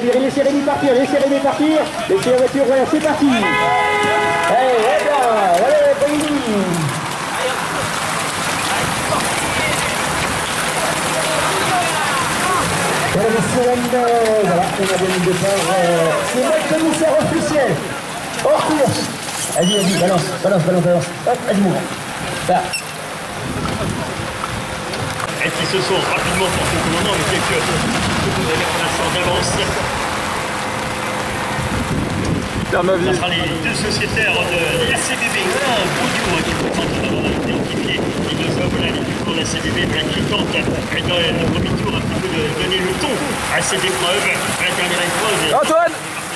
laissez Rémi partir, laissez Rémi partir. Laissez la voiture, voilà, c'est parti. Allez, voilà, Rémi. Voilà, on a donné le départ. C'est notre commissaire officiel. Hors course. Vas-y, balance. Hop, vas-y, mouvement. Là. Et qui se sont rapidement portés au commandement avec quelques déclarations d'avance. Ça sera les deux sociétaires de la CBB. Un Boudiou qui tente d'identifier les deux hommes là, les deux cours de la CBB, qui tente dans le premier tour un petit peu de donner le ton à cette épreuve. La dernière épreuve. Antoine!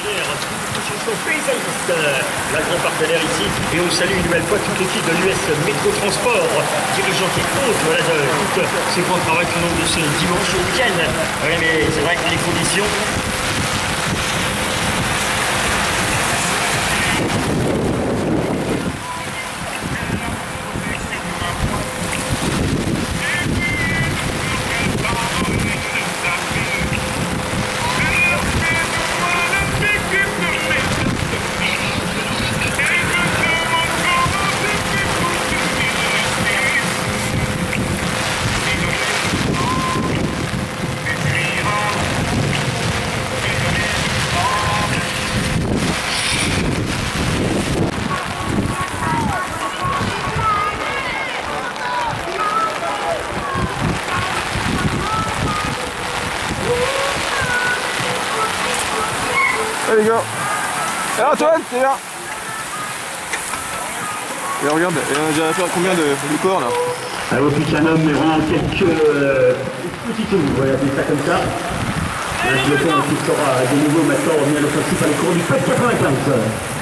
La grande partenaire ici, et on salue une nouvelle fois toute l'équipe de l'US Métro Transport, dirigeant qui compte voilà, de tout ce grand travail tout au long de ce dimanche au week-end. Ouais, mais c'est vrai que les conditions. Allez les gars. Et Antoine, t'es là. Et regarde, et on a déjà fait combien de corps là? Alors plus qu'un homme, mais vraiment quelques petits tours, on va appeler ça comme ça. Un peloton qui sera de nouveau maintenant revenir à l'offensive à l'écran du PEP 95.